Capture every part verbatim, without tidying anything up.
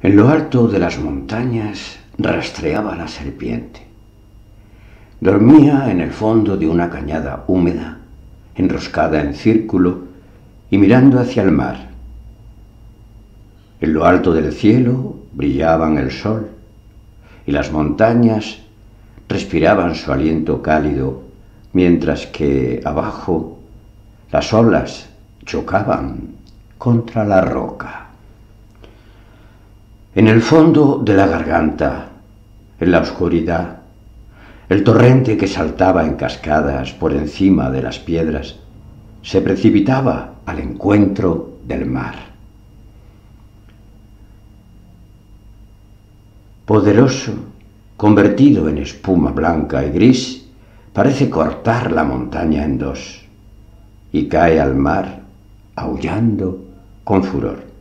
En lo alto de las montañas rastreaba la serpiente. Dormía en el fondo de una cañada húmeda, enroscada en círculo y mirando hacia el mar. En lo alto del cielo brillaban el sol y las montañas respiraban su aliento cálido, mientras que abajo las olas chocaban contra la roca. En el fondo de la garganta, en la oscuridad, el torrente que saltaba en cascadas por encima de las piedras se precipitaba al encuentro del mar. Poderoso, convertido en espuma blanca y gris, parece cortar la montaña en dos y cae al mar aullando con furor.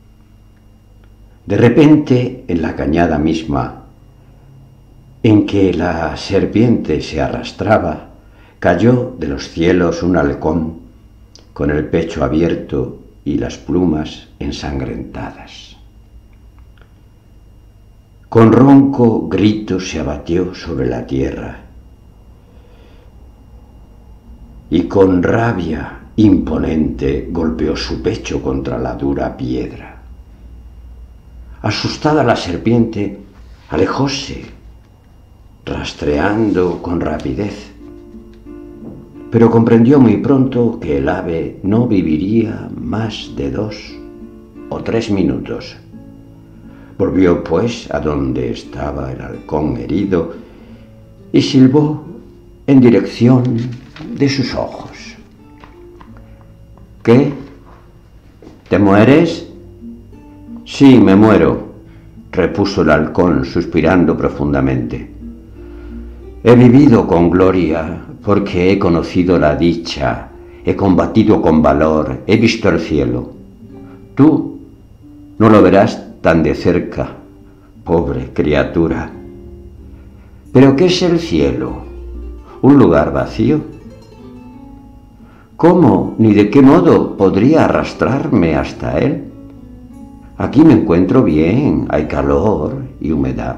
De repente, en la cañada misma en que la serpiente se arrastraba, cayó de los cielos un halcón con el pecho abierto y las plumas ensangrentadas. Con ronco grito se abatió sobre la tierra y con rabia imponente golpeó su pecho contra la dura piedra. Asustada la serpiente alejóse, rastreando con rapidez, pero comprendió muy pronto que el ave no viviría más de dos o tres minutos. Volvió pues a donde estaba el halcón herido y silbó en dirección de sus ojos. ¿Qué? ¿Te mueres? Sí, me muero, repuso el halcón suspirando profundamente. He vivido con gloria porque he conocido la dicha, he combatido con valor, he visto el cielo. Tú no lo verás tan de cerca, pobre criatura. ¿Pero qué es el cielo? ¿Un lugar vacío? ¿Cómo ni de qué modo podría arrastrarme hasta él? Aquí me encuentro bien, hay calor y humedad.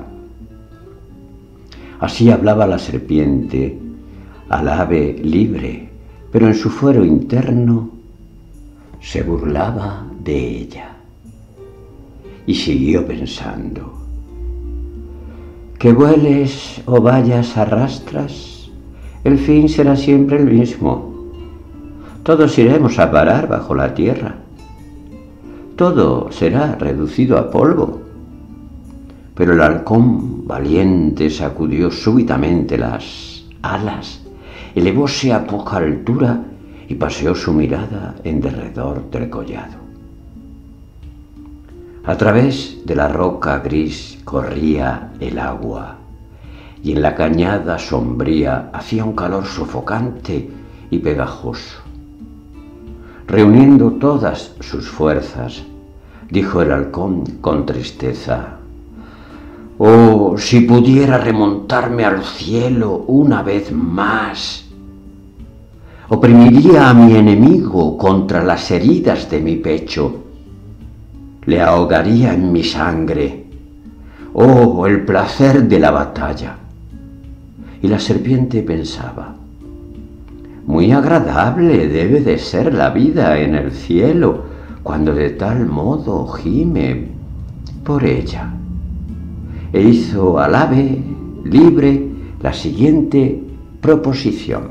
Así hablaba la serpiente al ave libre, pero en su fuero interno se burlaba de ella. Y siguió pensando: que vueles o vayas a rastras, el fin será siempre el mismo. Todos iremos a parar bajo la tierra. Todo será reducido a polvo. Pero el halcón valiente sacudió súbitamente las alas, elevóse a poca altura y paseó su mirada en derredor del collado. A través de la roca gris corría el agua, y en la cañada sombría hacía un calor sofocante y pegajoso. Reuniendo todas sus fuerzas, dijo el halcón con tristeza: «Oh, si pudiera remontarme al cielo una vez más, oprimiría a mi enemigo contra las heridas de mi pecho, le ahogaría en mi sangre. Oh, el placer de la batalla». Y la serpiente pensaba: muy agradable debe de ser la vida en el cielo cuando de tal modo gime por ella. E hizo al ave libre la siguiente proposición: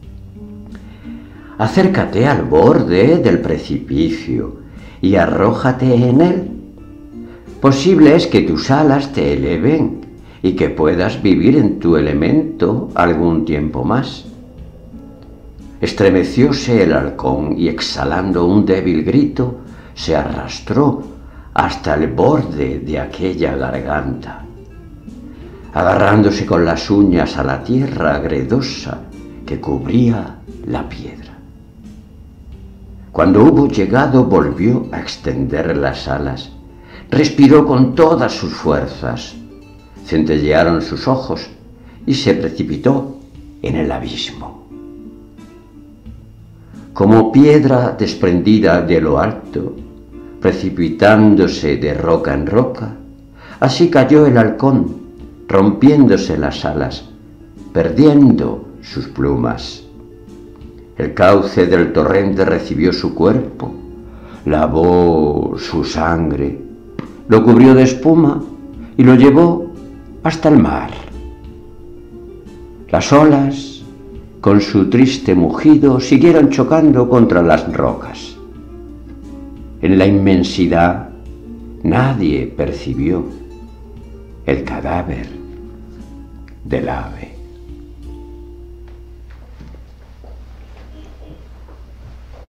acércate al borde del precipicio y arrójate en él. Posible es que tus alas te eleven y que puedas vivir en tu elemento algún tiempo más. Estremecióse el halcón y, exhalando un débil grito, se arrastró hasta el borde de aquella garganta, agarrándose con las uñas a la tierra gredosa que cubría la piedra. Cuando hubo llegado, volvió a extender las alas, respiró con todas sus fuerzas, centellearon sus ojos y se precipitó en el abismo. Como piedra desprendida de lo alto, precipitándose de roca en roca, así cayó el halcón, rompiéndose las alas, perdiendo sus plumas. El cauce del torrente recibió su cuerpo, lavó su sangre, lo cubrió de espuma y lo llevó hasta el mar. Las olas, con su triste mugido, siguieron chocando contra las rocas. En la inmensidad nadie percibió el cadáver del ave.